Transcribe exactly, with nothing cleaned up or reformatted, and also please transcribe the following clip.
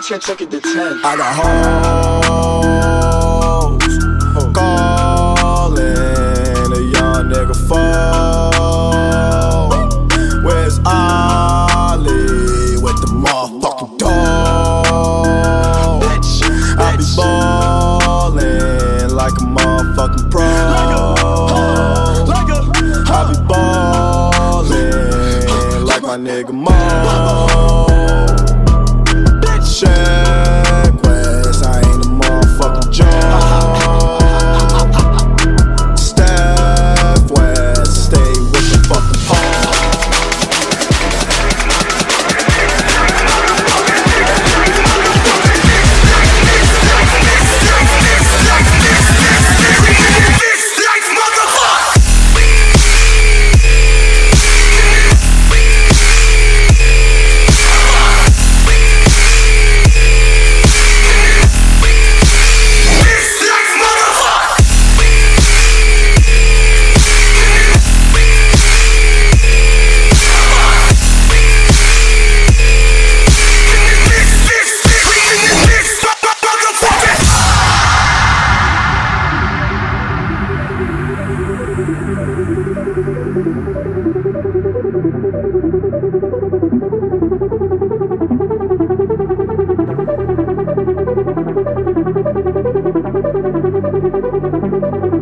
shit took it to ten. I got hoes calling a young nigga phone. Where's Ollie with the motherfucking dough? I be ballin' like a motherfucking pro. I be ballin' like my nigga Mo. Check West, I ain't a motherfucking joke. Steph West, stay with the fucking pole. Thank you.